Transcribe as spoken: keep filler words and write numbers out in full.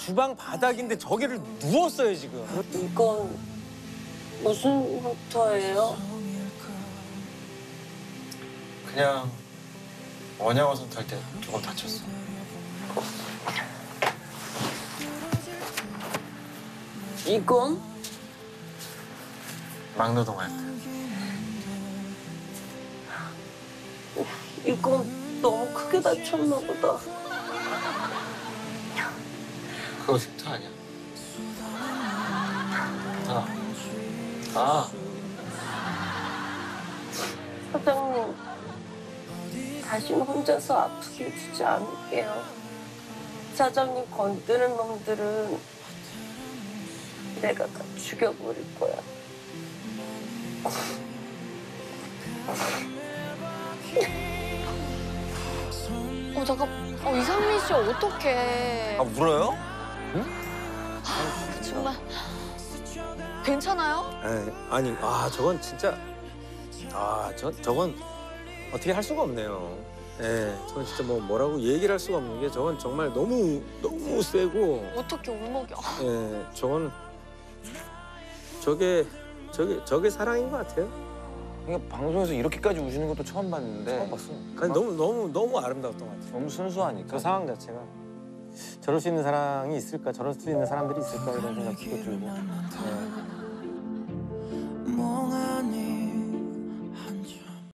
주방 바닥인데 저기를 누웠어요 지금. 이건 무슨 흉터예요? 그냥 원양어선 탈 때 조금 다쳤어. 이건? 막노동 할 때. 이건 너무 크게 다쳤나 보다. 그거 흉터 아니야. 아. 아. 사장님, 다시는 혼자서 아프게 두지 않을게요. 사장님 건드는 놈들은 내가 다 죽여버릴 거야. 어 잠깐. 어 이상민 씨 어떡해. 아 울어요? 정말. 괜찮아요? 에이, 아니 아 저건 진짜 아 저 저건 어떻게 할 수가 없네요. 예, 저건 진짜 뭐 뭐라고 얘기를 할 수가 없는 게 저건 정말 너무 너무 세고. 어떻게 울먹여. 예, 저건 저게 저게 저게 사랑인 것 같아요. 그러니까 방송에서 이렇게까지 우시는 것도 처음 봤는데. 처음 봤어. 아니, 너무 너무 너무 아름다웠던 것 같아요. 너무 순수하니까. 그 상황 자체가 저럴 수 있는 사랑이 있을까, 저럴 수 있는 사람들이 있을까 이런 생각도 들고. 예.